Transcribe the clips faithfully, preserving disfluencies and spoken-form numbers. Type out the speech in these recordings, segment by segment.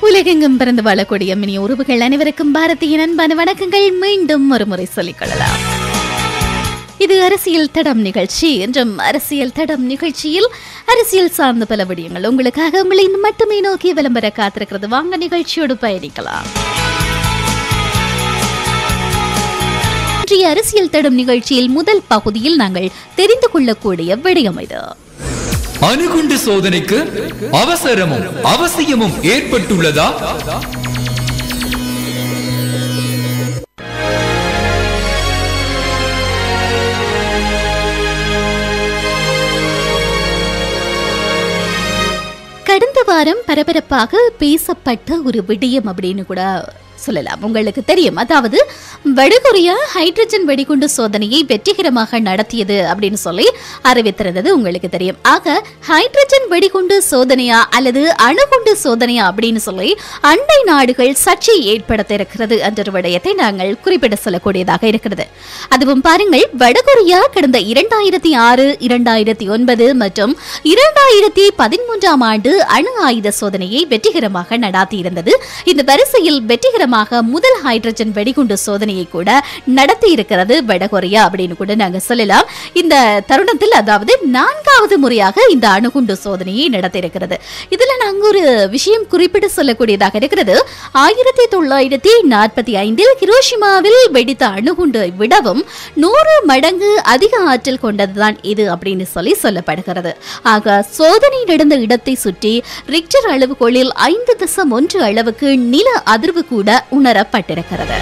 உலகெங்கும் பிறந்து வாழக்கூடிய மினி உறவுகள் அனைவருக்கும் பாரதியின் அன்பான வணக்கங்கள் மீண்டும் ஒரு முறை சொல்லிக் கொள்ளலாம். இது அரசியல் தடம் நிகழ்ச்சி. என்றும் அரசியல் தடம் நிகழ்ச்சியில் அரசியல் சார்ந்த பல விடயங்கள் உங்களுக்காக உங்களை மட்டுமே நோக்கி விளம்பர காத்திருக்கிறது. வாங்க நிகழ்ச்சியோடு பயணிக்கலாம். இன்றைய அரசியல் தடம் நிகழ்ச்சியில் முதல் பகுதியில் நாங்கள் தெரிந்து கொள்ளக்கூடிய விடயம் இது. அணுகுண்டு சோதனைக்கு அவசரமும் அவசியமும் ஏற்பட்டுள்ளதா? கடந்த வாரம் பரபரப்பாக பேசப்பட்ட ஒரு விடயம் அப்படின்னு கூட சொல்லலாம். உங்களுக்கு தெரியும், அதாவது வடகொரியா ஹைட்ரஜன் வெடிகுண்டு சோதனையை வெற்றிகரமாக நடத்தியது அப்படின்னு சொல்லி அறிவித்திருந்தது உங்களுக்கு தெரியும். ஆக ஹைட்ரஜன் வெடிகுண்டு சோதனையா அல்லது அணுகுண்டு சோதனையா அப்படின்னு சொல்லி அண்டை நாடுகள் சர்ச்சை ஏற்படுத்த இருக்கிறது என்ற விடயத்தை நாங்கள் குறிப்பிட சொல்லக்கூடியதாக இருக்கிறது. அதுவும் பாருங்கள், வடகொரியா கடந்த இரண்டாயிரத்தி ஆறு இரண்டாயிரத்தி ஒன்பது மற்றும் இரண்டாயிரத்தி பதிமூன்றாம் ஆண்டு அணு ஆயுத சோதனையை வெற்றிகரமாக நடாத்தியிருந்தது. இந்த வரிசையில் வெற்றிகரமாக முதல் ஹைட்ரஜன் வெடிகுண்டு சோதனையை கூட நடத்தி இருக்கிறது வடகொரியா அப்படின்னு கூட நாங்க சொல்லலாம். இந்த தருணத்தில் அதாவது நான்காவது முறையாக இந்த அணுகுண்டு சோதனையை நடத்தி இருக்கிறது. இதுல நாங்க ஒரு விஷயம் குறிப்பிட்டு சொல்லக்கூடியதாக இருக்கிறது. ஆயிரத்தி தொள்ளாயிரத்தி நாற்பத்தி ஐந்தில் ஹிரோஷிமாவில் வெடித்த அணுகுண்டை விடவும் நூறு மடங்கு அதிக ஆற்றல் கொண்டதுதான் இது அப்படின்னு சொல்லி சொல்லப்படுகிறது. ஆக சோதனை நடந்த இடத்தை சுற்றி ரிக்டர் அளவுகோலில் ஐந்து தசம் ஒன்று அளவுக்கு நில அதிர்வு கூட உணரப்பட்டிருக்கிறது.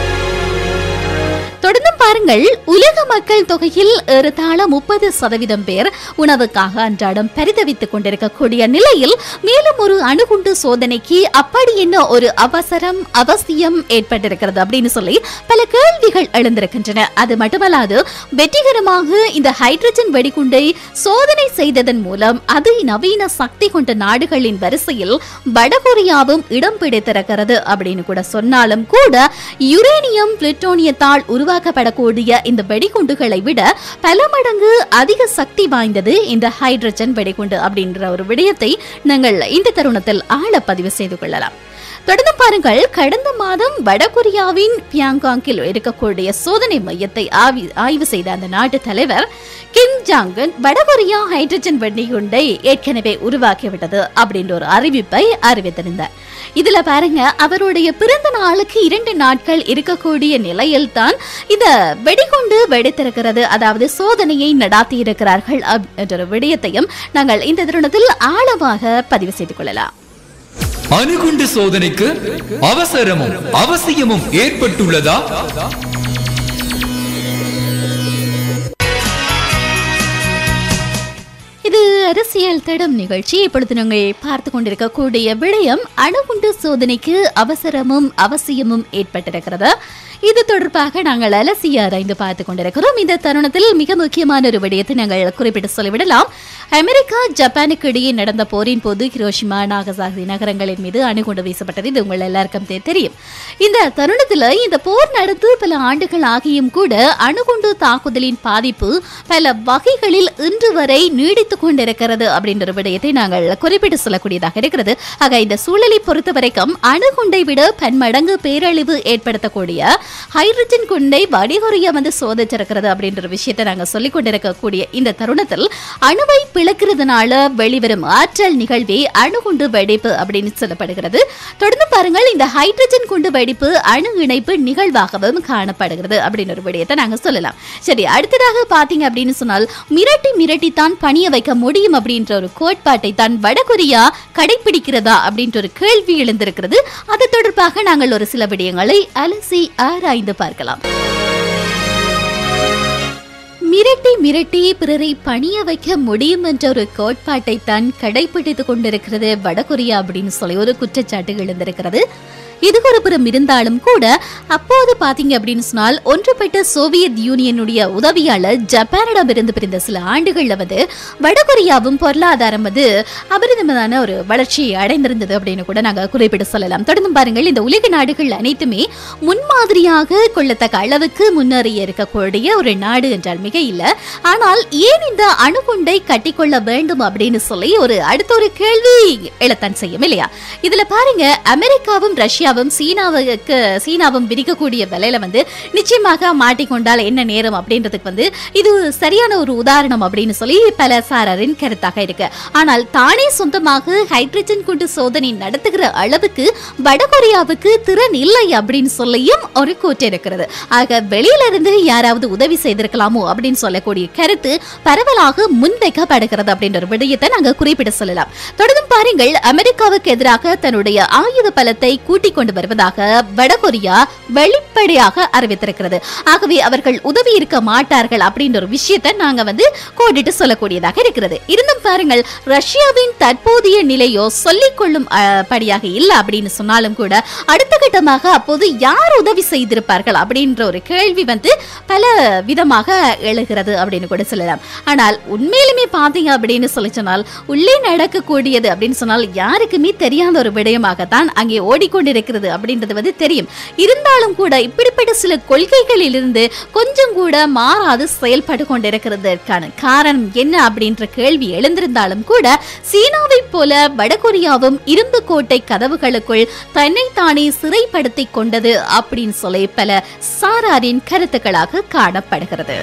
தொடர்ந்து பாருங்கள், உலக மக்கள் தொகையில் ஏறத்தாழ முப்பது சதவீதம் பேர் உணவுக்காக அன்றாடம் பரிதவித்துக் கொண்டிருக்கக்கூடிய நிலையில் மேலும் ஒரு அணுகுண்டு சோதனைக்கு அப்படி என்ன ஒரு அவசரம் அவசியம் ஏற்பட்டிருக்கிறது அப்படின்னு சொல்லி பல கேள்விகள் எழுந்திருக்கின்றன. அது மட்டுமல்லாது வெற்றிகரமாக இந்த ஹைட்ரஜன் வெடிகுண்டை சோதனை செய்ததன் மூலம் அது நவீன சக்தி கொண்ட நாடுகளின் வரிசையில் வடகொரியாவும் இடம் பிடித்திருக்கிறது அப்படின்னு கூட சொன்னாலும் கூட யுரேனியம் பிளூட்டோனியத்தால் உருவா உருவாக்கப்படக்கூடிய இந்த வெடிகுண்டுகளை விட பல மடங்கு அதிக சக்தி வாய்ந்தது இந்த ஹைட்ரஜன் வெடிகுண்டு அப்படின்ற ஒரு விடயத்தை நாங்கள் இந்த தருணத்தில் ஆழ பதிவு செய்து கொள்ளலாம். தொடர்ந்து பாருங்கள், கடந்த மாதம் வடகொரியாவின் பியாங்காங்கில் இருக்கக்கூடிய சோதனை மையத்தை ஆய்வு செய்த அந்த நாட்டு தலைவர் கிம் ஜாங் உன் வடகொரியா ஹைட்ரஜன் வெடிகுண்டை ஏற்கனவே உருவாக்கிவிட்டது அப்படின்ற ஒரு அறிவிப்பை அறிவித்திருந்தார். இதுல பாருங்க, அவருடைய பிறந்த நாளுக்கு இரண்டு நாட்கள் இருக்கக்கூடிய நிலையில் தான் இந்த வெடிகுண்டு வெடித்திருக்கிறது, அதாவது சோதனையை நடாத்தி இருக்கிறார்கள் என்ற விடயத்தையும் நாங்கள் இந்த தருணத்தில் ஆழமாக பதிவு செய்து கொள்ளலாம். அணுகுண்டு சோதனைக்கு அவசரமும் அவசியமும் ஏற்பட்டுள்ளதா? இது அரசியல் தடம் நிகழ்ச்சி. இப்பொழுது நாங்கள் பார்த்து கொண்டிருக்கக்கூடிய விடயம் அணுகுண்டு சோதனைக்கு அவசரமும் அவசியமும் ஏற்பட்டிருக்கிறது. இது தொடர்பாக நாங்கள் அலசி ஆராய்ந்து பார்த்து கொண்டிருக்கிறோம். இந்த தருணத்தில் மிக முக்கியமான ஒரு விடயத்தை நாங்கள் குறிப்பிட்டு சொல்லிவிடலாம். அமெரிக்கா ஜப்பானுக்கு இடையே நடந்த போரின் போது ஹிரோஷிமா நாகசாகி நகரங்களின் மீது அணுகுண்டு வீசப்பட்டது. இது உங்கள் எல்லாருக்கும் தெரியும். இந்த தருணத்தில் இந்த போர் நடந்து பல ஆண்டுகள் ஆகியும் கூட அணுகுண்டு தாக்குதலின் பாதிப்பு பல வகைகளில் இன்று வரை நீடித்துக் கொண்டிருக்கிறது அப்படின்ற விடயத்தை நாங்கள் குறிப்பிட்டு சொல்லக்கூடியதாக இருக்கிறது. ஆக இந்த சூழலை பொறுத்த வரைக்கும் அணுகுண்டை விட பன்மடங்கு பேரழிவு ஏற்படுத்தக்கூடிய ஹைட்ரஜன் குண்டை வடகொரியா வந்து சோதிச்சிருக்கிறது அப்படின்ற விஷயத்தை நாங்கள் சொல்லிக் கொண்டிருக்கக்கூடிய இந்த தருணத்தில் அணுவை பிளக்கிறதுனால வெளிவரும் ஆற்றல் நிகழ்வே அணுகுண்டு வெடிப்பு அப்படின்னு சொல்லப்படுகிறது. தொடர்ந்து பாருங்கள், இந்த ஹைட்ரஜன் குண்டு வெடிப்பு அணு இணைப்பு நிகழ்வாகவும் காணப்படுகிறது அப்படின்னு ஒரு விடயத்தை நாங்கள் சொல்லலாம். சரி, அடுத்ததாக பாத்தீங்க அப்படின்னு சொன்னால் மிரட்டி மிரட்டித்தான் பணிய வைக்க முடியும் அப்படின்ற ஒரு கோட்பாட்டை தான் வடகொரியா கடைபிடிக்கிறதா அப்படின்ற ஒரு கேள்வி எழுந்திருக்கிறது. அது தொடர்பாக நாங்கள் ஒரு சில விடயங்களை அலசி ஆராய்ந்து பார்க்கலாம். மிரட்டி மிரட்டி பிறரை பணிய வைக்க முடியும் என்ற ஒரு கோட்பாட்டை தான் கடைபிடித்துக் கொண்டிருக்கிறது வடகொரியா அப்படின்னு சொல்லி ஒரு குற்றச்சாட்டு எழுந்திருக்கிறது. இது ஒரு புறம் இருந்தாலும் கூட அப்போது பாத்தீங்க அப்படின்னு சொன்னால் ஒன்றுபட்ட சோவியத் யூனியனுடைய உதவியாளர் ஜப்பானிடம் இருந்து பிரிந்த சில ஆண்டுகள்ல வந்து வடகொரியாவும் பொருளாதாரம் வந்து அபரிதமான ஒரு வளர்ச்சி அடைந்திருந்தது அப்படின்னு கூட நாங்க குறிப்பிட்டு சொல்லலாம். தொடர்ந்து பாருங்கள், இந்த உலக நாடுகள் அனைத்துமே முன்மாதிரியாக கொள்ளத்தக்க அளவுக்கு முன்னேறி இருக்கக்கூடிய ஒரு நாடு என்றால் மிக இல்ல. ஆனால் ஏன் இந்த அணுகுண்டை கட்டிக்கொள்ள வேண்டும் அப்படின்னு சொல்லி ஒரு அடுத்த ஒரு கேள்வி எழத்தான் செய்யும் இல்லையா? இதுல பாருங்க, அமெரிக்காவும் ரஷ்யாவும் சீனாவுக்கு சீனாவும் விதிக்கக்கூடிய விலையில வந்து நிச்சயமாக மாட்டிக்கொண்டால் என்ன நேரம் அப்படின்றதுக்கு வந்து இது சரியான ஒரு உதாரணம் அப்படின்னு சொல்லி பல சாரரின் கருத்தாக இருக்கு. ஆனால் தானே சொந்தமாக ஹைட்ரஜன் குண்டு சோதனை நடத்துகிற அளவுக்கு வடகொரியாவுக்கு திறன் இல்லை அப்படின்னு சொல்லியும் ஒரு கூற்று இருக்கிறது. ஆக வெளியில இருந்து யாராவது உதவி செய்திருக்கலாமோ அப்படின்னு சொல்லக்கூடிய கருத்து பரவலாக முன்வைக்கப்படுகிறது அப்படின்ற ஒரு விடயத்தை நாங்க குறிப்பிட சொல்லலாம். தொடர்ந்து பாருங்கள், அமெரிக்காவுக்கு எதிராக தன்னுடைய ஆயுத பலத்தை கூட்டிக் கொண்டு வருவதாக வடகொரியா வெளிப்படையாக அறிவித்திருக்கிறது. ஆகவே அவர்கள் உதவி இருக்க மாட்டார்கள் அப்படின்ற ஒரு விஷயத்தை நாங்க வந்து கோடிட்டு சொல்லக்கூடியதாக இருக்கிறது. இருந்தும் பாருங்கள், ரஷ்யாவின் தற்போதைய நிலையோ சொல்லிக் கொள்ளும் படியாக இல்லை அப்படின்னு சொன்னாலும் கூட அடுத்த கட்டமாக அப்போது யார் உதவி செய்திருப்பார்கள் அப்படின்ற ஒரு கேள்வி வந்து பல விதமாக எழுகிறது அப்படின்னு கூட சொல்லலாம். ஆனால் உண்மையிலுமே பாத்தீங்க அப்படின்னு சொல்லி சொன்னால் உள்ளே நடக்கக்கூடியது அப்படின்னு சொன்னால் யாருக்குமே தெரியாத ஒரு விடயமாகத்தான் அங்கே ஓடிக்கொண்டிருக்கிறது அப்படின்றது வந்து தெரியும். இருந்தாலும் கூட இப்படிப்பட்ட சில கொள்கைகளில் இருந்து கொஞ்சம் கூட மாறாது செயல்பட்டு கொண்டிருக்கிறதற்கான காரணம் என்ன அப்படின்ற கேள்வி எழுந்திருந்தாலும் கூட சீனாவை போல வடகொரியாவும் இரும்பு கோட்டை கதவுகளுக்குள் தன்னைத்தானே சிறைப்படுத்திக் கொண்டது அப்படின்னு சொல்லி பல சாராரின் கருத்துக்களாக காணப்படுகிறது.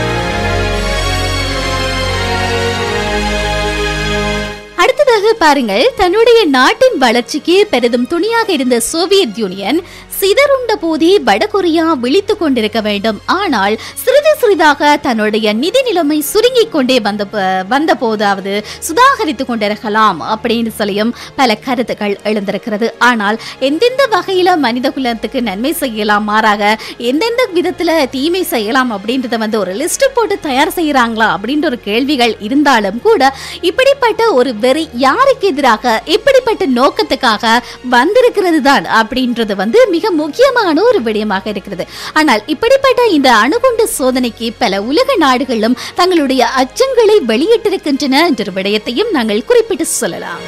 அடுத்ததாக பாருங்கள், தன்னுடைய நாட்டின் வளர்ச்சிக்கு பெரிதும் துணியாக இருந்த சோவியத் யூனியன் சிதறுண்ட போதே வடகொரியா விழித்துக் கொண்டிருக்க வேண்டும். ஆனால் சிறிது சிறிதாக தன்னுடைய நிதி நிலைமை சுருங்கிக் கொண்டே வந்த வந்த போதாவது சுதாகரித்துக் கொண்டிருக்கலாம் அப்படின்னு சொல்லியும் பல கருத்துக்கள் எழுந்திருக்கிறது. ஆனால் எந்தெந்த வகையில மனித குலத்துக்கு நன்மை செய்யலாம், மாறாக எந்தெந்த விதத்துல தீமை செய்யலாம் அப்படின்றத வந்து ஒரு லிஸ்ட் போட்டு தயார் செய்யறாங்களா அப்படின்ற ஒரு கேள்விகள் இருந்தாலும் கூட இப்படிப்பட்ட ஒரு வெறி யாருக்கு எதிராக இப்படிப்பட்ட நோக்கத்துக்காக வந்திருக்கிறது தான் அப்படின்றது வந்து மிக முக்கியமான ஒரு விடயமாக இருக்கிறது. ஆனால் இப்படிப்பட்ட இந்த அணுகுண்டு சோதனைக்கு பல உலக நாடுகளும் தங்களுடைய அச்சங்களை வெளியிட்டிருக்கின்றன என்ற விடயத்தையும் நாங்கள் குறிப்பிட்டு சொல்லலாம்.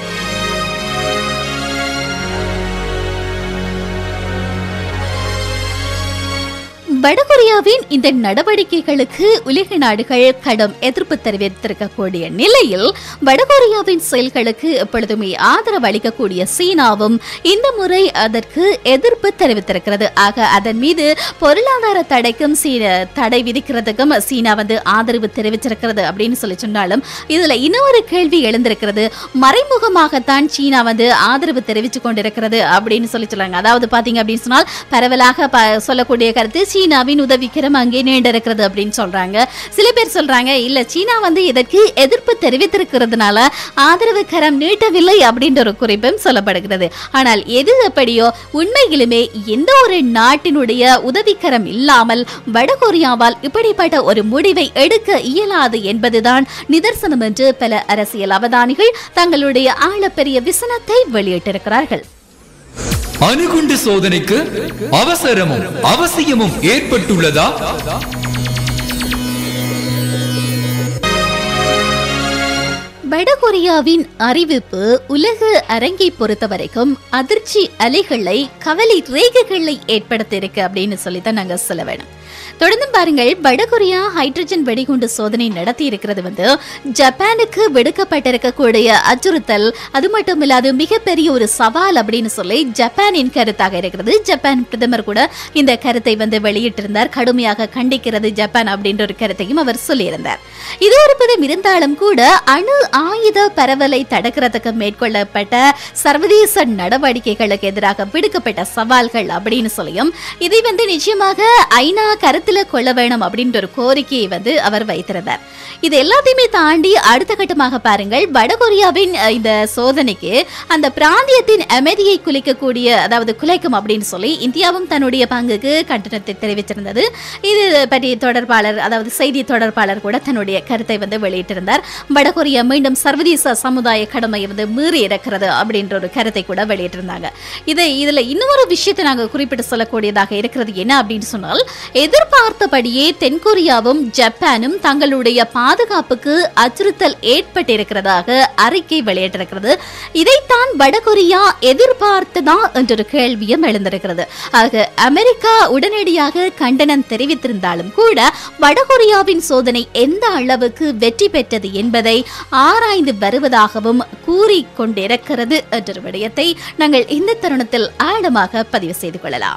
வடகொரியாவின் இந்த நடவடிக்கைகளுக்கு உலக நாடுகள் கடும் எதிர்ப்பு தெரிவித்திருக்கக்கூடிய நிலையில் வடகொரியாவின் செயல்களுக்கு எப்பொழுதுமே ஆதரவு அளிக்கக்கூடிய சீனாவும் இந்த முறை அதற்கு எதிர்ப்பு தெரிவித்திருக்கிறது. ஆக அதன் மீது பொருளாதார தடைக்கும் தடை விதிக்கிறதுக்கும் சீனா வந்து ஆதரவு தெரிவிச்சிருக்கிறது அப்படின்னு சொல்லி சொன்னாலும் இதுல இன்னொரு கேள்வி எழுந்திருக்கிறது. மறைமுகமாகத்தான் சீனா வந்து ஆதரவு தெரிவித்துக் கொண்டிருக்கிறது அப்படின்னு சொல்லி சொல்றாங்க. அதாவது பாத்தீங்க அப்படின்னு சொன்னால் பரவலாக சொல்லக்கூடிய கருத்து சீனாவின் உதவிக்கரம் அங்கே நீண்டிருக்கிறது அப்படின்னு சொல்றாங்க. சில பேர் சொல்றாங்க இல்ல, சீனா வந்து இதற்கு எதிர்ப்பு தெரிவித்திருக்கிறதுனால ஆதரவு கரம் நீட்டவில்லை அப்படின்ற ஒரு குறிப்பும் சொல்லப்படுகிறது. ஆனால் எது எப்படியோ உண்மையிலுமே எந்த ஒரு நாட்டினுடைய உதவிக்கரம் இல்லாமல் வடகொரியாவால் இப்படிப்பட்ட ஒரு முடிவை எடுக்க இயலாது என்பதுதான் நிதர்சனம் என்று பல அரசியல் அவதானிகள் தங்களுடைய ஆழப்பெரிய விசனத்தை வெளியிட்டிருக்கிறார்கள். அணுகுண்டு சோதனைக்கு அவசரமும் அவசியமும் ஏற்பட்டுள்ளதா? வடகொரியாவின் அறிவிப்பு உலக அரங்கை பொறுத்தவரைக்கும் அதிர்ச்சி அலைகளை, கவலை ரேகைகளை ஏற்படுத்தியிருக்கு அப்படின்னு சொல்லித்தான் நாங்க சொல்ல வேணும். தொடர்ந்து பாருங்கள், வடகொரியா ஹைட்ரஜன் வெடிகுண்டு சோதனை நடத்தி இருக்கிறது வந்து ஜப்பானுக்கு விடுக்கப்பட்டிருக்கக்கூடிய அச்சுறுத்தல், அது மட்டும் இல்லாது மிகப்பெரிய ஒரு சவால் அப்படின்னு சொல்லி ஜப்பானின் கருத்தாக இருக்கிறது. ஜப்பான் பிரதமர் கூட இந்த கருத்தை வந்து வெளியிட்டிருந்தார். கடுமையாக கண்டிக்கிறது ஜப்பான் அப்படின்ற ஒரு கருத்தையும் அவர் சொல்லியிருந்தார். இது ஒரு புறம் இருந்தாலும் கூட அணு ஆயுத பரவலை தடுக்கிறதுக்கு மேற்கொள்ளப்பட்ட சர்வதேச நடவடிக்கைகளுக்கு எதிராக விடுக்கப்பட்ட சவால்கள் அப்படின்னு சொல்லியும் இதை வந்து நிச்சயமாக ஐநா கருத்து கருத்துல கொள்ள வேணும் அப்படின்ற ஒரு கோரிக்கையை வந்து அவர் வைத்திருந்தார். இது எல்லாத்தையுமே தாண்டி அடுத்த கட்டமாக பாருங்கள், வடகொரியாவின் இந்த சோதனைக்கு அந்த பிராந்தியத்தின் அமைதியை குலைக்கக்கூடிய, அதாவது குலைக்கும் அப்படின்னு சொல்லி இந்தியாவும் தன்னுடைய பங்குக்கு கண்டனத்தை தெரிவித்திருந்தது. இது பற்றி தொடர்பாளர், அதாவது செய்தி தொடர்பாளர் கூட தன்னுடைய கருத்தை வந்து வெளியிட்டிருந்தார். வடகொரியா மீண்டும் சர்வதேச சமுதாய கடமையை வந்து மீறி இருக்கிறது அப்படின்ற ஒரு கருத்தை கூட வெளியிட்டிருந்தாங்க. இது இதுல இன்னொரு விஷயத்தை நாங்கள் குறிப்பிட்டு சொல்லக்கூடியதாக இருக்கிறது என்ன அப்படின்னு சொன்னால், எதிர்பார்த்தபடியே தென்கொரியாவும் ஜப்பானும் தங்களுடைய பாதுகாப்புக்கு அச்சுறுத்தல் ஏற்பட்டிருக்கிறதாக அறிக்கை வெளியிட்டிருக்கிறது. இதைத்தான் வடகொரியா எதிர்பார்த்ததா என்ற கேள்வியும் எழுந்திருக்கிறது. ஆக அமெரிக்கா உடனடியாக கண்டனம் தெரிவித்திருந்தாலும் கூட வடகொரியாவின் சோதனை எந்த அளவுக்கு வெற்றி பெற்றது என்பதை ஆராய்ந்து வருவதாகவும் கூறிக்கொண்டிருக்கிறது என்ற விடயத்தை நாங்கள் இந்த தருணத்தில் ஆழமாக பதிவு செய்து கொள்ளலாம்.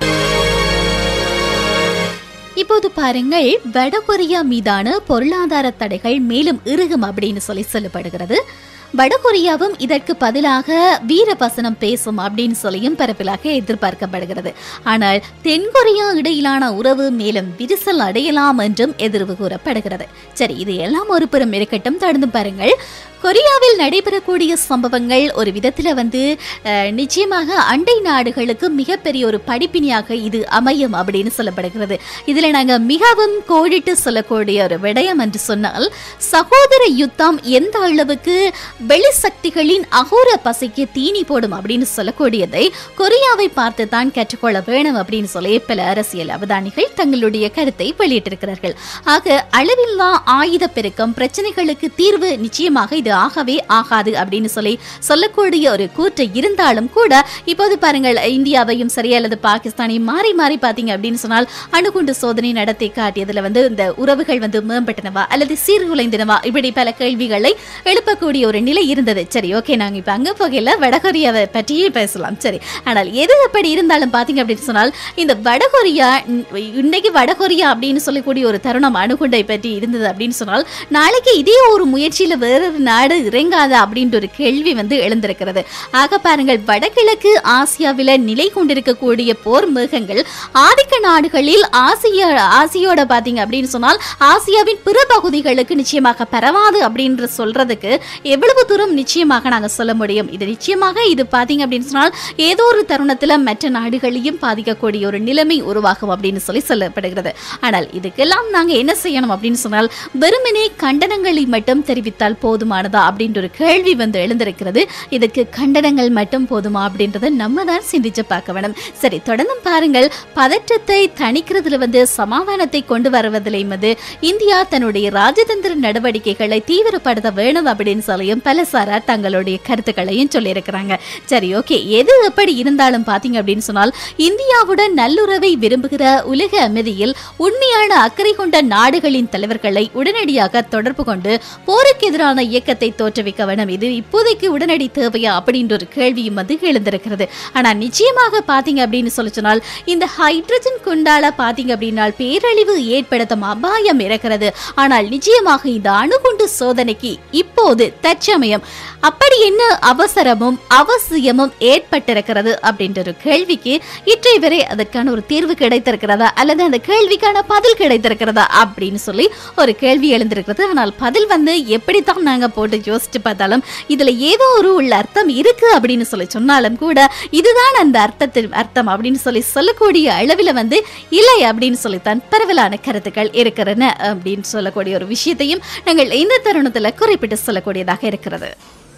இப்போது பாருங்கள், வடகொரியா மீதான பொருளாதார தடைகள் மேலும் இறுகும் அப்படின்னு சொல்லி சொல்லப்படுகிறது. வடகொரியாவும் இதற்கு பதிலாக வீரவசனம் பேசும் அப்படின்னு சொல்லியும் பரப்பிலாக எதிர்பார்க்கப்படுகிறது. ஆனால் தென்கொரியா இடையிலான உறவு மேலும் விரிசல் அடையலாம் என்றும் எதிர்வு கூறப்படுகிறது. சரி, இது எல்லாம் ஒரு புறம் இருக்கட்டும். தொடர்ந்து பாருங்கள், கொரியாவில் நடைபெறக்கூடிய சம்பவங்கள் ஒரு விதத்துல வந்து நிச்சயமாக அண்டை நாடுகளுக்கு மிகப்பெரிய ஒரு படிப்பினியாக இது அமையும் அப்படின்னு சொல்லப்படுகிறது. இதுல நாங்க மிகவும் கோடிட்டு சொல்லக்கூடிய ஒரு விடயம் என்று சொன்னால், சகோதர யுத்தம் எந்த அளவுக்கு வெளி சக்திகளின் அகோர பசைக்கு தீனி போடும் அப்படின்னு சொல்லக்கூடியதை கொரியாவை பார்த்து தான் கற்றுக்கொள்ள வேணும் அப்படின்னு சொல்லி பல அரசியல் அவதானிகள் தங்களுடைய கருத்தை வெளியிட்டிருக்கிறார்கள். ஆக அளவில்லா ஆயுத பெருக்கம் பிரச்சனைகளுக்கு தீர்வு நிச்சயமாக இது ஆகவே ஆகாது அப்படின்னு சொல்லி சொல்லக்கூடிய ஒரு கூற்று இருந்தாலும் கூட, இப்போது பாருங்கள், இந்தியாவையும் சரி அல்லது பாகிஸ்தானையும் மாறி மாறி பாத்தீங்க அப்படின்னு சொன்னால் அணுகுண்டு சோதனை நடத்தி காட்டியதுல வந்து இந்த உறவுகள் வந்து மேம்பட்டனவா அல்லது சீர்குலைந்தனவா, இப்படி பல கேள்விகளை எழுப்பக்கூடிய ஒரு நிலை இருந்தது. சரி, ஓகே, நாங்க இப்ப அங்க போகல, வடகொரியாவை பற்றியே பேசலாம். சரி, ஆனால் எது எப்படி இருந்தாலும் பாத்தீங்க அப்படின்னு சொன்னால், இந்த வடகொரியா இன்னைக்கு வடகொரியா அப்படின்னு சொல்லக்கூடிய ஒரு தருணம் அணுகுண்டை பற்றி இருந்தது அப்படின்னு சொன்னால், நாளைக்கு இதே ஒரு முயற்சியில வேறொரு நாடு இறங்காத அப்படின்ற ஒரு கேள்வி வந்து எழுந்திருக்கிறது. ஆக பாருங்கள், வடகிழக்கு ஆசியாவில நிலை கொண்டிருக்கக்கூடிய போர் மேகங்கள் ஆதிக்க நாடுகளில் ஆசியா ஆசியோட பாத்தீங்க அப்படின்னு சொன்னால் ஆசியாவின் பிற பகுதிகளுக்கு நிச்சயமாக பரவாது அப்படின்ற சொல்றதுக்கு எவ்வளவு தூரம் நிச்சயமாக நாங்க சொல்ல முடியும். இது நிச்சயமாக இது பாத்தீங்க அப்படின்னு சொன்னால் ஏதோ ஒரு தருணத்துல மற்ற நாடுகளையும் பாதிக்கக்கூடிய ஒரு நிலைமை உருவாகும் அப்படின்னு சொல்லி சொல்லப்படுகிறது. ஆனால் இதுக்கெல்லாம் நாங்க என்ன செய்யணும் அப்படின்னு சொன்னால், வெறுமனே கண்டனங்களை மட்டும் தெரிவித்தால் போதுமானதா அப்படின்ற ஒரு கேள்வி வந்து எழுந்திருக்கிறது. இதுக்கு கண்டனங்கள் மட்டும் போதுமா அப்படின்றத நம்ம தான் சிந்திச்சு பார்க்க வேணும். சரி, தொடர்ந்து பாருங்கள், பதற்றத்தை தணிக்கிறதுல வந்து சமாதானத்தை கொண்டு வருவதிலையும் வந்து இந்தியா தன்னுடைய ராஜதந்திர நடவடிக்கைகளை தீவிரப்படுத்த வேணும் அப்படின்னு சொல்லியும் பல சாரார் தங்களுடைய கருத்துக்களையும் சொல்லி இருக்கிறாங்க. சரி, ஓகே, எது எப்படி இருந்தாலும் பாத்தீங்க அப்படின்னு சொன்னால், இந்தியாவுடன் நல்லுறவை விரும்புகிற உலக அமைதியில் உண்மையான அக்கறை கொண்ட நாடுகளின் தலைவர்களை உடனடியாக தொடர்பு கொண்டு போருக்கு எதிரான இயக்கத்தை தோற்றுவிக்க வேண்டும். இது இப்போதைக்கு உடனடி தேவையா அப்படின்ற ஒரு கேள்வியும் வந்து எழுந்திருக்கிறது. ஆனா நிச்சயமாக பாத்தீங்க அப்படின்னு சொல்லி சொன்னால், இந்த ஹைட்ரஜன் குண்டால பாத்தீங்க அப்படின்னா பேரழிவு ஏற்படுத்தும் அபாயம் இருக்கிறது. ஆனால் நிச்சயமாக இந்த அணுகுண்டு சோதனைக்கு இப்போது தற்சமயம் அப்படி என்ன அவசரமும் அவசியமும் ஏற்பட்டிருக்கிறது அப்படின்ற ஒரு கேள்விக்கு இற்றை வரை அதற்கான ஒரு தீர்வு கிடைத்திருக்கிறதா அல்லது அந்த கேள்விக்கான பதில் கிடைத்திருக்கிறதா அப்படின்னு சொல்லி ஒரு கேள்வி எழுந்திருக்கிறது. ஆனால் பதில் வந்து எப்படித்தான் நாங்க போட்டு யோசிச்சு பார்த்தாலும் இதுல ஏதோ ஒரு உள்ள அர்த்தம் இருக்கு அப்படின்னு சொல்லி சொன்னாலும் கூட இதுதான் அந்த அர்த்தத்தின் அர்த்தம் அப்படின்னு சொல்லி சொல்லக்கூடிய அளவில் வந்து இல்லை அப்படின்னு சொல்லித்தான் பரவலான கருத்துக்கள் இருக்கிறன அப்படின்னு சொல்லக்கூடிய ஒரு விஷயத்தையும் நாங்கள் இந்த தருணத்துல குறிப்பிட்டு சொல்லக்கூடியதாக இருக்கிறது.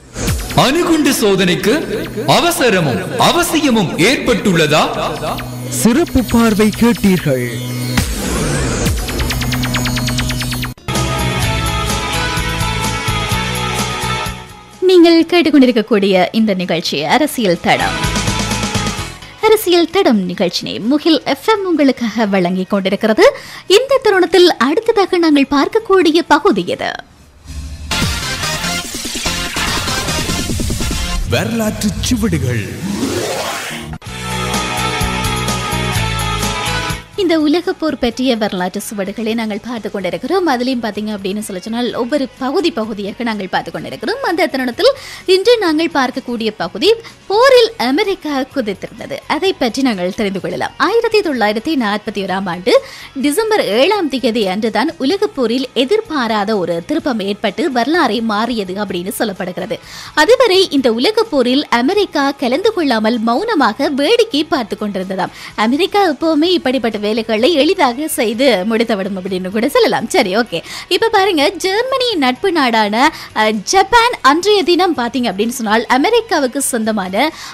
அணுகுண்டு சோதனைக்கு அவசரமும் அவசியமும் ஏற்பட்டுள்ளதா? சிறப்பு பார்வை கேட்டீர்கள். நீங்கள் கேட்டுக்கொண்டிருக்கக்கூடிய இந்த நிகழ்ச்சி அரசியல் தடம். அரசியல் தடம் நிகழ்ச்சியை முகில் எஃப்எம் உங்களுக்காக வழங்கிக் கொண்டிருக்கிறது. இந்த தருணத்தில் அடுத்ததாக நாங்கள் பார்க்கக்கூடிய பகுதி இது வரலாற்று சுவடுகள். இந்த உலக போர் பற்றிய வரலாற்று சுவடுகளை நாங்கள் பார்த்து கொண்டிருக்கிறோம். அதுலேயும் பார்த்தீங்க அப்படின்னு சொல்லி சொன்னால் ஒவ்வொரு பகுதி பகுதியாக நாங்கள் பார்த்து கொண்டிருக்கிறோம். அந்த தருணத்தில் இன்று நாங்கள் பார்க்கக்கூடிய பகுதி போரில் அமெரிக்கா குதித்திருந்தது. அதை பற்றி நாங்கள் தெரிந்து கொள்ளலாம். ஆயிரத்தி தொள்ளாயிரத்தி நாற்பத்தி ஓராம் ஆண்டு டிசம்பர் ஏழாம் தேதி அன்றுதான் உலக போரில் எதிர்பாராத ஒரு திருப்பம் ஏற்பட்டு வரலாறை மாறியது அப்படின்னு சொல்லப்படுகிறது. அதுவரை இந்த உலக போரில் அமெரிக்கா கலந்து கொள்ளாமல் மௌனமாக வேடிக்கை பார்த்து கொண்டிருந்ததாம். அமெரிக்கா எப்பவுமே இப்படிப்பட்ட வேலைகளை எளிதாக செய்து முடித்துவிடும் அப்படின்னு கூட சொல்லலாம். சரி, ஓகே. இப்ப பாருங்க, ஜெர்மனியின் நட்பு நாடான ஜப்பான் அன்றைய தினம் பாத்தீங்க அப்படின்னு சொன்னால் அமெரிக்காவுக்கு சொந்தமான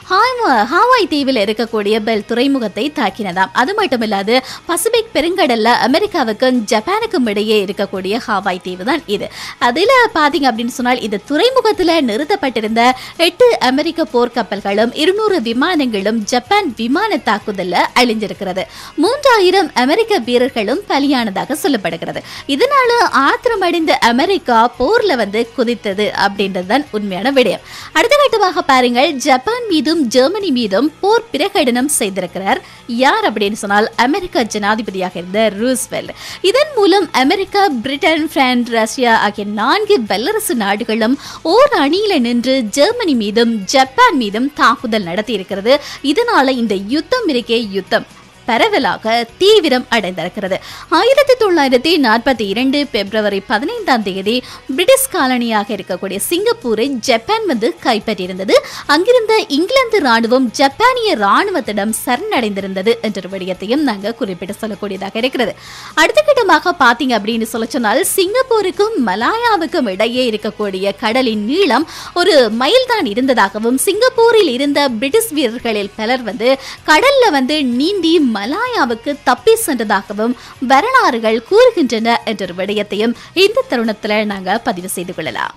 ஹாவாய் தீவில் இருக்கக்கூடிய பெல் துறைமுகத்தை தாக்கினதாம். அது மட்டுமில்லாது பசிபிக் பெருங்கடல்ல அமெரிக்காவுக்கும் ஜப்பானுக்கும் இடையே இருக்கக்கூடிய ஹாவாய் தீவு தான் இது. அதுல பாத்தீங்க அப்படின்னு சொன்னால் இந்த துறைமுகத்துல நிறுத்தப்பட்டிருந்த எட்டு அமெரிக்க போர்க்கப்பல்களும் இருநூறு விமானங்களும் ஜப்பான் விமான தாக்குதல்ல அழிஞ்சிருக்கிறது. மூன்றாயிரம் அமெரிக்க வீரர்களும் பலியானதாக சொல்லப்படுகிறது. இதனால ஆத்திரமடைந்த அமெரிக்கா போர்ல வந்து குதித்தது அப்படின்றதுதான் உண்மையான விடயம். அடுத்த கட்டமாக பாருங்கள், ஜப்பான் மீதும் ஜெர்மனி மீதும் போர் பிரகடனம் செய்திருக்கிறார். யார் அப்படின்னு சொன்னால் அமெரிக்க ஜனாதிபதியாக இருந்த ரூஸ்வெல்ட். இதன் மூலம் அமெரிக்கா, பிரிட்டன், பிரான்ஸ், ரஷ்யா ஆகிய நான்கு வல்லரசு நாடுகளும் ஓர் அணியில நின்று ஜெர்மனி மீதும் ஜப்பான் மீதும் தாக்குதல் நடத்தி இருக்கிறது. இதனால இந்த யுத்தம் இருக்கே யுத்தம் பரவலாக தீவிரம் அடைந்திருக்கிறது. ஆயிரத்தி தொள்ளாயிரத்தி நாற்பத்தி இரண்டு பிப்ரவரி பதினைந்தாம் தேதி பிரிட்டிஷ் காலனியாக இருக்கக்கூடிய சிங்கப்பூரை ஜப்பான் வந்து கைப்பற்றியிருந்தது. அங்கிருந்த இங்கிலாந்து ராணுவம் ஜப்பானிய ராணுவத்திடம் சரணடைந்திருந்தது என்ற விடயத்தையும் நாங்கள் குறிப்பிட்டு சொல்லக்கூடியதாக இருக்கிறது. அடுத்த கட்டமாக பார்த்தீங்க அப்படின்னு சொல்ல சொன்னால் சிங்கப்பூருக்கும் மலாயாவுக்கும் இடையே இருக்கக்கூடிய கடலின் நீளம் ஒரு மைல் தான் இருந்ததாகவும் சிங்கப்பூரில் இருந்த பிரிட்டிஷ் வீரர்களில் பலர் வந்து கடல்ல வந்து நீந்தி மலாயாவுக்கு தப்பி சென்றதாகவும் வரலாறுகள் கூறுகின்றன என்ற விடயத்தையும் இந்த தருணத்தில் நாங்க பதிவு செய்து கொள்ளலாம்.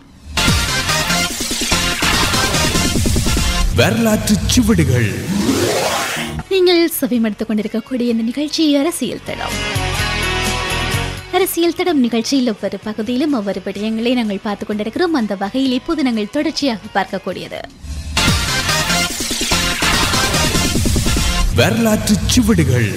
வரலாற்று சுவடுகள். நீங்கள் செவிமடுத்துக் கொண்டிருக்கக்கூடிய இந்த நிகழ்ச்சி அரசியல் தடம். அரசியல் தடம் நிகழ்ச்சியில் ஒவ்வொரு பகுதியிலும் ஒவ்வொரு விடயங்களை நாங்கள் பார்த்துக் கொண்டிருக்கிறோம். அந்த வகையில் இப்போது நாங்கள் தொடர்ச்சியாக பார்க்கக்கூடியது வரலாற்று சுவடுகள்.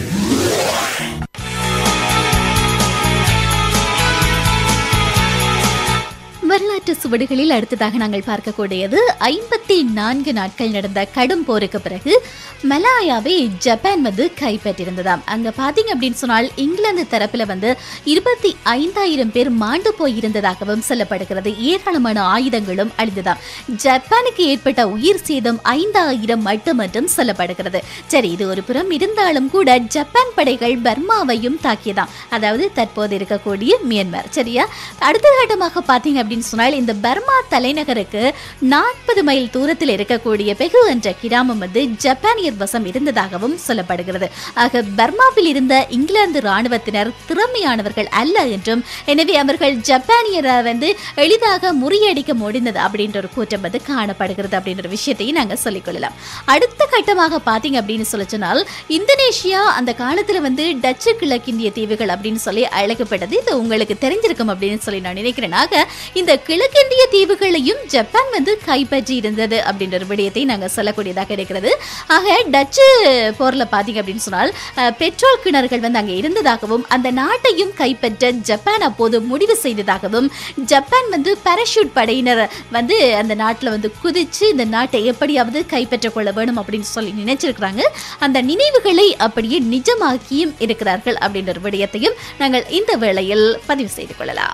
வரலாற்று சுவடுகளில் அடுத்ததாக நாங்கள் பார்க்கக்கூடியது ஐம்பத்தி நான்கு நாட்கள் நடந்த கடும் போருக்கு பிறகு மலாயாவை ஜப்பான் வந்து கைப்பற்றியிருந்ததாம். அங்க பாத்தீங்க அப்படின்னு சொன்னால் இங்கிலாந்து தரப்புல வந்து இருபத்தி ஐந்தாயிரம் பேர் மாண்டு போயிருந்ததாகவும் சொல்லப்படுகிறது. ஏராளமான ஆயுதங்களும் அழிந்ததாம். ஜப்பானுக்கு ஏற்பட்ட உயிர் சேதம் ஐந்தாயிரம் மட்டும் என்றும் சொல்லப்படுகிறது. சரி, இது ஒரு புறம் இருந்தாலும் கூட ஜப்பான் படைகள் பர்மாவையும் தாக்கியதாம். அதாவது தற்போது இருக்கக்கூடிய மியான்மர். சரியா, அடுத்த கட்டமாக பாத்தீங்க அப்படின்னு சொன்னால் இந்த பர்மா தலைநகருக்கு நாற்பது மைல் தூரத்தில் இருக்கக்கூடிய பெகு என்ற கிராமம் வந்து ஜப்பானியர் வசம் இருந்ததாகவும் சொல்லப்படுகிறது. ஆக பர்மாவில் இருந்த இங்கிலாந்து ராணுவத்தினர் திறமையானவர்கள் அல்ல என்றும், எனவே அவர்கள் ஜப்பானியரை வந்து எளிதாக முறியடிக்க முடிந்தது அப்படின்ற ஒரு கூட்டம் வந்து காணப்படுகிறது அப்படின்ற விஷயத்தையும் நாங்கள் சொல்லிக் கொள்ளலாம். அடுத்த கட்டமாக பாத்தீங்க அப்படின்னு சொல்ல சொன்னால் இந்தோனேஷியா அந்த காலத்துல வந்து டச்சு கிழக்கிந்திய தீவுகள் அப்படின்னு சொல்லி அழைக்கப்பட்டது. இது உங்களுக்கு தெரிஞ்சிருக்கும் அப்படின்னு சொல்லி நான் நினைக்கிறேன். ஆக இந்த கிழக்கிந்திய தீவுகளையும் ஜப்பான் வந்து கைப்பற்றி இருந்தது அப்படின்ற ஒரு விடயத்தை நாங்கள் சொல்லக்கூடியதாக இருக்கிறது. ஆக டச்சு போர்ல பாத்தீங்க அப்படின்னு சொன்னால் பெட்ரோல் கிணறுகள் வந்து அங்கே இருந்ததாகவும் அந்த நாட்டையும் கைப்பற்ற ஜப்பான் அப்போது முடிவு செய்ததாகவும், ஜப்பான் வந்து பாராசூட் படையினர் வந்து அந்த நாட்டில் வந்து குதிச்சு இந்த நாட்டை எப்படியாவது கைப்பற்ற கொள்ள வேணும் அப்படின்னு சொல்லி நினைச்சிருக்கிறாங்க. அந்த நினைவுகளை அப்படியே நிஜமாக்கியும் இருக்கிறார்கள் அப்படின்ற ஒரு விடயத்தையும் நாங்கள் இந்த வேளையில் பதிவு செய்து கொள்ளலாம்.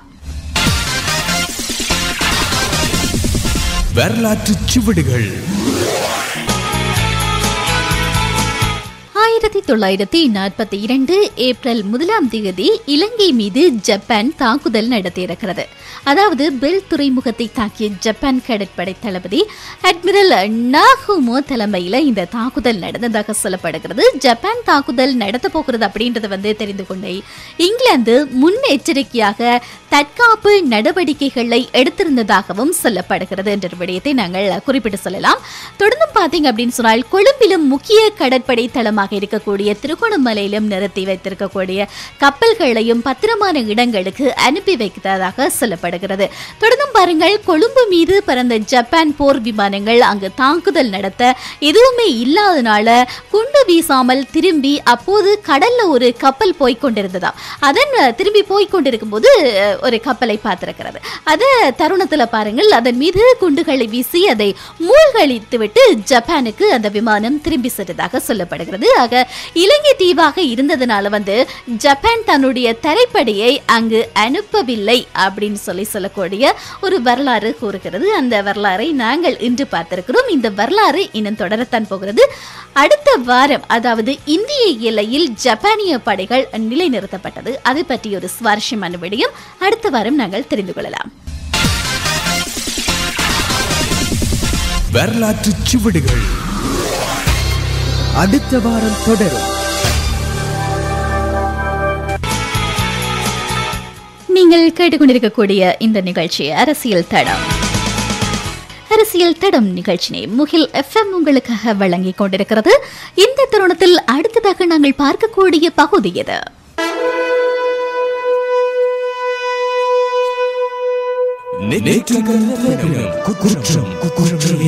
வரலாற்று சுவடுகள். ஆயிரத்தி தொள்ளாயிரத்தி நாற்பத்தி இரண்டு ஏப்ரல் முதலாம் தேதி இலங்கை மீது ஜப்பான் தாக்குதல் நடத்தியிருக்கிறது. அதாவது பெல் துறைமுகத்தை தாக்கிய ஜப்பான் கடற்படை தளபதி அட்மிரல் நாகுமோ தலைமையில் இந்த தாக்குதல் நடந்ததாக சொல்லப்படுகிறது. ஜப்பான் தாக்குதல் நடத்த போகிறது அப்படின்றத வந்து தெரிந்து கொண்டே இங்கிலாந்து முன்னெச்சரிக்கையாக தற்காப்பு நடவடிக்கைகளை எடுத்திருந்ததாகவும் சொல்லப்படுகிறது என்ற விடயத்தை நாங்கள் குறிப்பிட்டு சொல்லலாம். தொடர்ந்து பார்த்தீங்க அப்படின்னு சொன்னால் கொழும்பிலும் முக்கிய கடற்படை தளமாக இருக்கக்கூடிய திருகோணமலையிலும் நிறுத்தி வைத்திருக்கக்கூடிய கப்பல்களையும் பத்திரமான இடங்களுக்கு அனுப்பி வைக்கிறதாக சொல்லப்படுகிறது. தொடர்ந்தும் பாருங்கள், கொழும்பு மீது பறந்த ஜப்பான் போர் விமானங்கள் அங்கு தாக்குதல் நடத்த எதுவுமே இல்லாதனால குண்டு வீசாமல் திரும்பி அப்போது கடல்ல ஒரு கப்பல் போய்கொண்டிருந்ததா. அதன் திரும்பி போய்கொண்டிருக்கும் போது ஒரு கப்பலை பார்த்திருக்கிறது. அத தருணத்துல பாருங்கள், அதன் மீது குண்டுகளை வீசி அதை மூழ்கடித்து விட்டு ஜப்பானுக்கு அந்த விமானம் திரும்பி சென்றதாக சொல்லப்படுகிறது. ஆக இலங்கை தீவாக இருந்ததுனால வந்து ஜப்பான் தன்னுடைய தரைப்படையை அங்கு அனுப்பவில்லை அப்படின்னு சொல்லி சொல்லக்கூடிய ஒரு வரலாறு கூறுகிறது. அந்த வரலாறை நாங்கள் இன்று பார்த்திருக்கிறோம். இந்த வரலாறு இன்னும் தொடரத்தான் போகிறது. அடுத்த வாரம், அதாவது இந்திய எல்லையில் ஜப்பானிய படைகள் நிலைநிறுத்தப்பட்டது, அது பற்றி ஒரு சுவாரஸ்யமான விடயம் அடுத்த வாரம் நாங்கள் தெரிந்து கொள்ளலாம். வரலாற்று சுவடுகள் அடுத்த வாரம் தொடரும். நீங்கள் கேட்டுக்கொண்டிருக்கக்கூடிய இந்த நிகழ்ச்சி அரசியல் தடம். அரசியல் தடம் நிகழ்ச்சியை முகில் எஃப்எம் உங்களுக்காக வழங்கிக் கொண்டிருக்கிறது. இந்த தருணத்தில் அடுத்ததாக நாங்கள் பார்க்கக்கூடிய பகுதி இது. குற்றம் குற்றமே.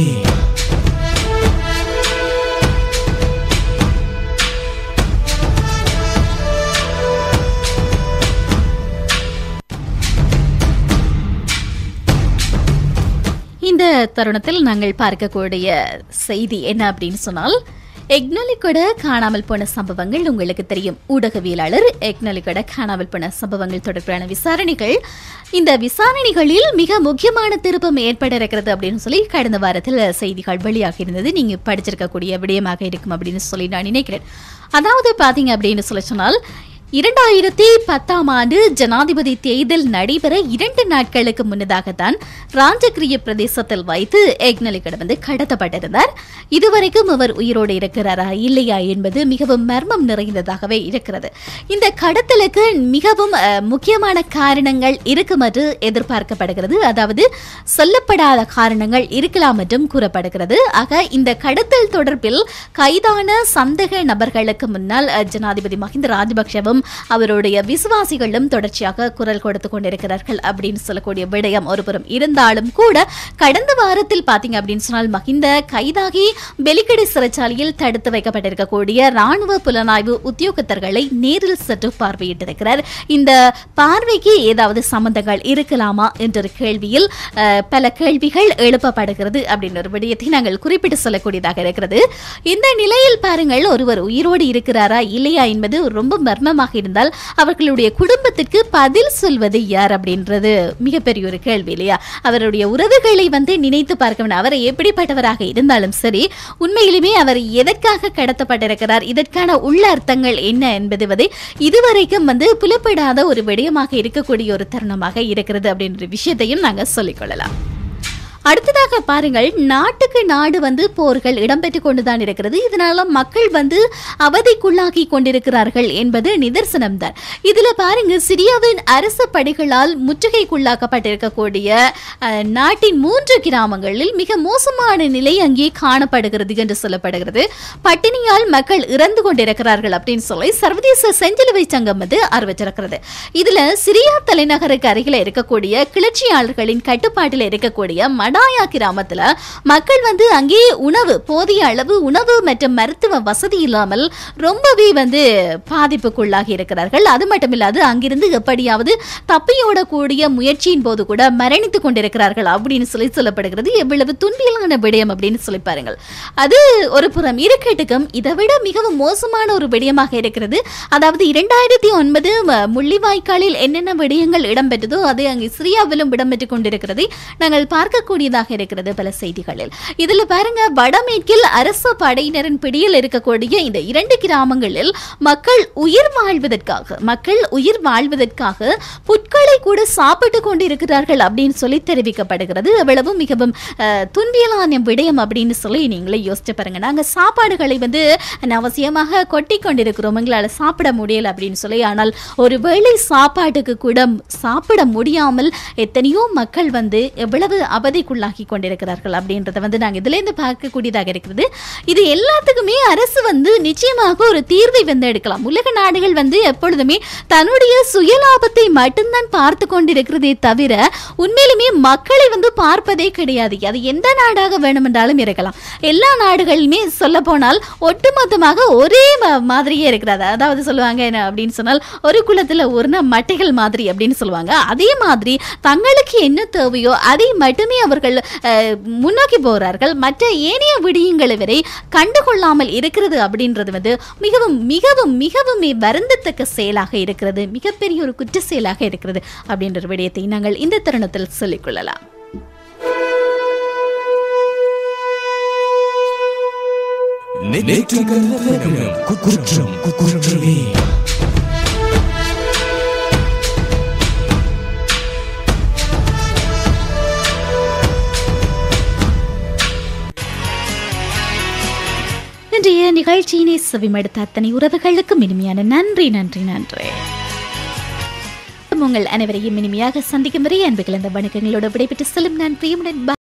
இந்த தருணத்தில் நாங்கள் பார்க்கக்கூடிய செய்தி என்ன அப்படின்னு சொன்னால், எக்னலிகொட காணாமல் போன சம்பவங்கள் உங்களுக்கு தெரியும். ஊடகவியலாளர் எக்னலிகொட காணாமல் போன சம்பவங்கள் தொடர்பான விசாரணைகள், இந்த விசாரணைகளில் மிக முக்கியமான திருப்பம் ஏற்பட இருக்கிறது அப்படின்னு சொல்லி கடந்த வாரத்தில் செய்திகள் வெளியாகி இருந்தது. நீங்க படிச்சிருக்கக்கூடிய விடயமாக இருக்கும் அப்படின்னு சொல்லி நான் நினைக்கிறேன். அதாவது பாத்தீங்க அப்படின்னு சொல்லி சொன்னால், இரண்டாயிரத்தி பத்தாம் ஆண்டு ஜனாதிபதி தேர்தல் நடைபெற இரண்டு நாட்களுக்கு முன்னதாகத்தான் ராஜகிரிய பிரதேசத்தில் வைத்து எக்னலிகொட வந்து கடத்தப்பட்டிருந்தார். இதுவரைக்கும் அவர் உயிரோடு இருக்கிறாரா இல்லையா என்பது மிகவும் மர்மம் நிறைந்ததாகவே இருக்கிறது. இந்த கடத்தலுக்கு மிகவும் முக்கியமான காரணங்கள் இருக்கும் என்று எதிர்பார்க்கப்படுகிறது. அதாவது சொல்லப்படாத காரணங்கள் இருக்கலாம் என்றும் கூறப்படுகிறது. ஆக இந்த கடத்தல் தொடர்பில் கைதான சந்தேக நபர்களுக்கு முன்னால் ஜனாதிபதி மஹிந்த ராஜபக்ஷவும் அவருடைய விசுவாசிகளும் தொடர்ச்சியாக குரல் கொடுத்து கொண்டிருக்கிறார்கள் அப்படின்னு சொல்லக்கூடிய விடயம் ஒருபுறம் இருந்தாலும் கூட, கடந்த வாரத்தில் பாத்தீங்க அப்படின்னு சொன்னால் மஹிந்த கைதாகி பெலிக்கடை சிறைச்சாலையில் தடுத்து வைக்கப்பட்டிருக்கக்கூடிய ராணுவ புலனாய்வு உத்தியோகத்தர்களை நேரில் சற்று பார்வையிட்டிருக்கிறார். இந்த பார்வைக்கு ஏதாவது சம்பந்தங்கள் இருக்கலாமா என்ற கேள்வியில் பல கேள்விகள் எழுப்பப்படுகிறது அப்படின்னு ஒரு விடயத்தை நாங்கள் குறிப்பிட்டு சொல்லக்கூடியதாக இருக்கிறது. இந்த நிலையில் பாருங்கள், ஒருவர் உயிரோடு இருக்கிறாரா இல்லையா என்பது ரொம்ப மர்மமாக இருந்தால் அவர்களுடைய குடும்பத்திற்கு பதில் சொல்வது யார் அப்படின்றது மிகப்பெரிய ஒரு கேள்வி இல்லையா? அவருடைய உறவுகளை வந்து நினைத்து பார்க்க வேண்டும். அவர் எப்படிப்பட்டவராக இருந்தாலும் சரி, உண்மையிலுமே அவர் எதற்காக கடத்தப்பட்டிருக்கிறார், இதற்கான உள்ள அர்த்தங்கள் என்ன என்பது இதுவரைக்கும் வந்து புலப்படாத ஒரு விடயமாக இருக்கக்கூடிய ஒரு தருணமாக இருக்கிறது அப்படின்ற விஷயத்தையும் நாங்கள் சொல்லிக்கொள்ளலாம். அடுத்ததாக பாருங்கள், நாட்டுக்கு நாடு வந்து போர்கள் இடம்பெற்றுக் கொண்டுதான் இருக்கிறது. இதனால மக்கள் வந்து அவதிக்குள்ளாகி கொண்டிருக்கிறார்கள் என்பது நிதர்சனம் தான். இதுல பாருங்க, சிரியாவின் அரசு படைகளால் முற்றுகைக்குள்ளாக்கப்பட்டிருக்கக்கூடிய நாட்டின் மூன்று கிராமங்களில் மிக மோசமான நிலை அங்கே காணப்படுகிறது என்று சொல்லப்படுகிறது. பட்டினியால் மக்கள் இறந்து கொண்டிருக்கிறார்கள் அப்படின்னு சொல்லி சர்வதேச செஞ்சிலுவை சங்கம் வந்து அறிவிச்சிருக்கிறது. இதுல சிரியா தலைநகருக்கு அருகில இருக்கக்கூடிய கிளர்ச்சியாளர்களின் கட்டுப்பாட்டில் இருக்கக்கூடிய மடாயா கிராமத்துல மக்கள் வந்து அங்கே உணவு, போதிய அளவு உணவு மற்றும் மருத்துவ வசதி இல்லாமல் ரொம்பவே வந்து பாதிப்புக்குள்ளாகி இருக்கிறார்கள். அது மட்டும் இல்லாது அங்கிருந்து எப்படியாவது தப்பியோடக்கூடிய முயற்சியின் போது கூட மரணித்துக் கொண்டிருக்கிறார்கள் அப்படின்னு சொல்லி சொல்லப்படுகிறது. எவ்வளவு துன்பியலான விடயம் அப்படின்னு சொல்லி பாருங்கள். அது ஒரு புறம் இருக்கட்டுக்கும், இதை விட மிகவும் மோசமான ஒரு விடயமாக இருக்கிறது. அதாவது இரண்டாயிரத்தி ஒன்பது முள்ளிவாய்க்காலில் என்னென்ன விடயங்கள் இடம்பெற்றதோ அது அங்கே சிரியாவிலும் இடம்பெற்றுக் கொண்டிருக்கிறது நாங்கள் பார்க்கக்கூடியதாக இருக்கிறது பல செய்திகளில். இதுல பாருங்க, வடமேற்கில் அரசு படையினரின் பிடியில் இருக்கக்கூடிய இந்த இரண்டு கிராமங்களில் மக்கள் உயிர் வாழ்வதற்காக மக்கள் உயிர் வாழ்வதற்காக புட்களை கூட சாப்பிட்டு கொண்டு இருக்கிறார்கள் அப்படின்னு சொல்லி தெரிவிக்கப்படுகிறது. அவ்வளவு மிகவும் துன்பியலான விடயம் அப்படின்னு சொல்லி நீங்களே யோசிச்சு பாருங்க. நாங்க சாப்பாடுகளை வந்து அவசியமாக கொட்டி கொண்டிருக்கிறோம், எங்களால் சாப்பிட முடியல அப்படின்னு சொல்லி. ஆனால் ஒருவேளை சாப்பாட்டுக்கு கூட சாப்பிட முடியாமல் எத்தனையோ மக்கள் வந்து எவ்வளவு அவதிக்குள்ள உள்ளாகி கொண்டிருக்கிறார்கள் அப்படின்றத வந்து நாங்கள் இதுல இருந்து பார்க்கக்கூடியதாக இருக்கிறது. இது எல்லாத்துக்குமே அரசு வந்து நிச்சயமாக ஒரு தீர்வை வந்து எடுக்கலாம். உலக நாடுகள் வந்து எப்பொழுதுமே தன்னுடைய சுயலாபத்தை மட்டும்தான் பார்த்து கொண்டிருக்கிறதே தவிர உண்மையிலுமே மக்களை வந்து பார்ப்பதே கிடையாது. அது எந்த நாடாக வேணுமென்றாலும் இருக்கலாம். எல்லா நாடுகளுமே சொல்ல போனால் ஒட்டுமொத்தமாக ஒரே மாதிரியே இருக்கிறது. அதாவது சொல்லுவாங்க என்ன அப்படின்னு சொன்னால் ஒரு குலத்துல ஒரு மட்டைகள் மாதிரி அப்படின்னு சொல்லுவாங்க. அதே மாதிரி தங்களுக்கு என்ன தேவையோ அதை மட்டுமே அவர்கள் முன்னோக்கி போகிறார்கள். மற்ற ஏனைய விடயங்களை வரை கண்டுகொள்ளாமல் இருக்கிறது அப்படின்றது வந்து மிகவும் மிகவும் மிகவும் வருந்தத்தக்க செயலாக இருக்கிறது. மிகப்பெரிய ஒரு குற்ற செயலாக இருக்கிறது அப்படின்ற விடயத்தை நாங்கள் இந்த தருணத்தில் சொல்லிக் கொள்ளலாம். குற்றம் குற்றமே. இன்றைய நிகழ்ச்சியினை செவிமடுத்த அத்தனை உறவுகளுக்கும் இனிமையான நன்றி நன்றி நன்றி. உங்கள் அனைவரையும் இனிமையாக சந்திக்கும் வரை அன்பு கலந்த வணக்கங்களோடு விடைபெற்று செல்லும் நான் பிரியமுடன்